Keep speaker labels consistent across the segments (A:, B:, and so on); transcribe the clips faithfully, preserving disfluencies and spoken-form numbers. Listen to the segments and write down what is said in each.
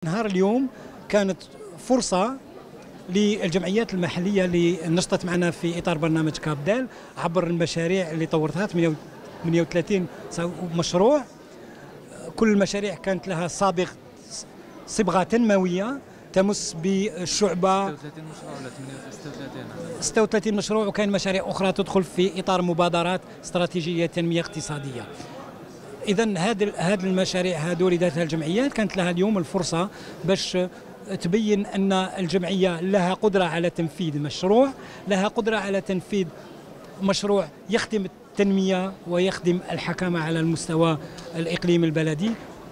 A: نهار اليوم كانت فرصة للجمعيات المحلية اللي نشطت معنا في إطار برنامج كابدال عبر المشاريع اللي طورتها ثمانية وثلاثين مشروع. كل المشاريع كانت لها سابق صبغة تنموية تمس بالشعبة
B: ستة وثلاثين مشروع ولا ستة وثلاثين
A: ستة وثلاثين مشروع، وكان مشاريع أخرى تدخل في إطار مبادرات استراتيجية تنمية اقتصادية. إذا هذه هذه المشاريع هذول ذاتها الجمعيات كانت لها اليوم الفرصة باش تبين أن الجمعية لها قدرة على تنفيذ مشروع، لها قدرة على تنفيذ مشروع يخدم التنمية ويخدم الحكامة على المستوى الإقليمي البلدي.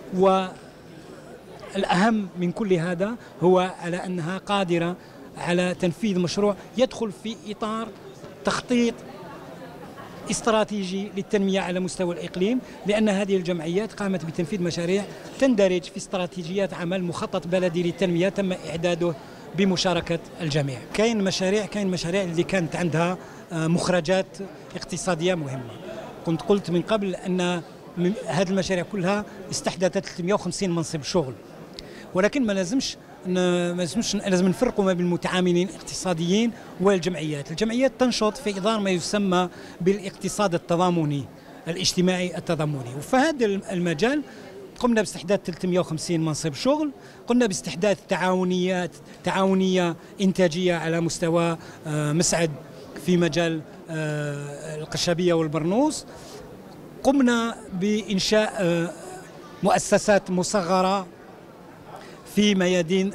A: والأهم من كل هذا هو على أنها قادرة على تنفيذ مشروع يدخل في إطار تخطيط استراتيجي للتنمية على مستوى الإقليم، لأن هذه الجمعيات قامت بتنفيذ مشاريع تندرج في استراتيجيات عمل مخطط بلدي للتنمية تم إعداده بمشاركة الجميع. كاين مشاريع كاين مشاريع اللي كانت عندها مخرجات اقتصادية مهمة. كنت قلت من قبل أن هذه المشاريع كلها استحدثت ثلاثمئة وخمسين منصب شغل، ولكن ما لازمش ما لازمش لازم نفرقوا ما بين المتعاملين الاقتصاديين والجمعيات. الجمعيات تنشط في إطار ما يسمى بالاقتصاد التضامني الاجتماعي التضامني، وفي هذا المجال قمنا باستحداث ثلاثمئة وخمسين منصب شغل، قمنا باستحداث تعاونيات تعاونية إنتاجية على مستوى مسعد في مجال القشابية والبرنوس، قمنا بإنشاء مؤسسات مصغرة في ميادين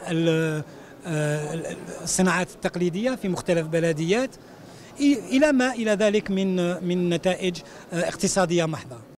A: الصناعات التقليدية في مختلف بلديات، إلى ما إلى ذلك من من نتائج اقتصادية محضة.